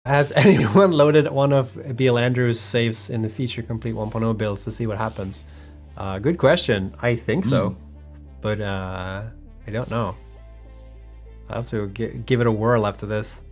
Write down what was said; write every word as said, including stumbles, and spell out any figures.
Has anyone loaded one of BLAndrew's saves in the feature complete one point oh builds to see what happens? Uh, good question. I think so, mm. but uh, I don't know. I'll have to give it a whirl after this.